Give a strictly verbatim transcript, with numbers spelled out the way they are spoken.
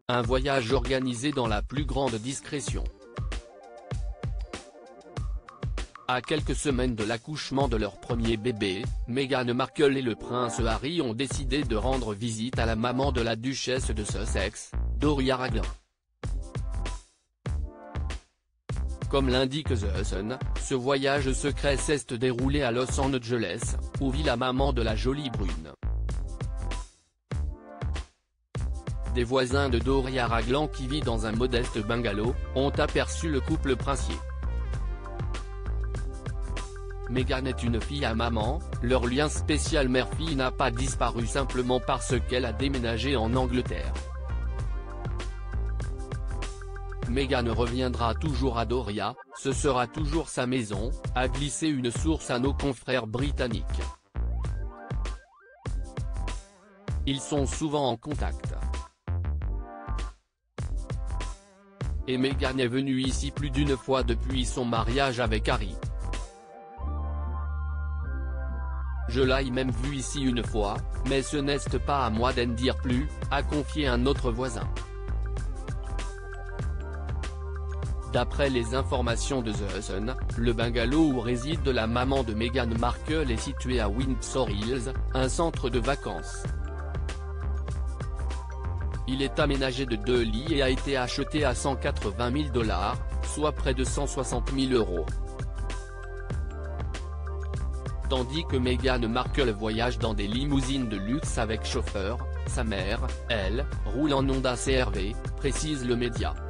un voyage organisé dans la plus grande discrétion. À quelques semaines de l'accouchement de leur premier bébé, Meghan Markle et le prince Harry ont décidé de rendre visite à la maman de la duchesse de Sussex, Doria Ragland. Comme l'indique The Sun, ce voyage secret s'est déroulé à Los Angeles, où vit la maman de la jolie brune. Des voisins de Doria Ragland qui vit dans un modeste bungalow, ont aperçu le couple princier. Meghan est une fille à maman, leur lien spécial mère-fille n'a pas disparu simplement parce qu'elle a déménagé en Angleterre. Meghan reviendra toujours à Doria, ce sera toujours sa maison, a glissé une source à nos confrères britanniques. Ils sont souvent en contact. Et Meghan est venue ici plus d'une fois depuis son mariage avec Harry. Je l'ai même vu ici une fois, mais ce n'est pas à moi d'en dire plus, a confié un autre voisin. D'après les informations de The Sun, le bungalow où réside la maman de Meghan Markle est situé à Windsor Hills, un centre de vacances. Il est aménagé de deux lits et a été acheté à cent quatre-vingt mille dollars, soit près de cent soixante mille euros. Tandis que Meghan Markle voyage dans des limousines de luxe avec chauffeur, sa mère, elle, roule en Honda C R V, précise le média.